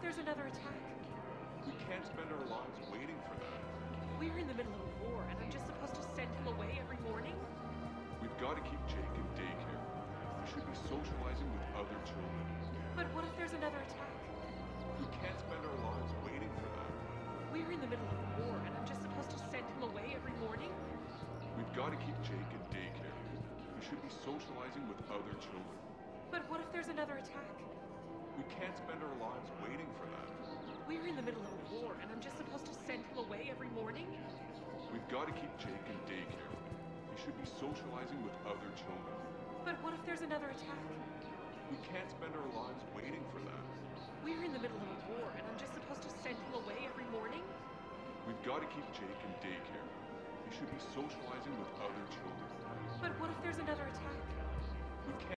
there's another attack? We can't spend our lives waiting for that. We're in the middle of a war, and I'm just supposed to send him away every morning? We've got to keep Jake in daycare. He should be socializing with other children. But what if there's another attack? We can't spend our lives waiting for that. We're in the middle of a war, and I'm just supposed to send him away every morning? We've got to keep Jake in daycare. He should be socializing with other children. But what if there's another attack? We can't spend our lives waiting for that. We're in the middle of a war, and I'm just supposed to send him away every morning? We've got to keep Jake in daycare. He should be socializing with other children. But what if there's another attack? We can't spend our lives waiting for that. We're in the middle of a war, and I'm just supposed to send him away every morning? We've got to keep Jake in daycare. He should be socializing with other children. But what if there's another attack? We can't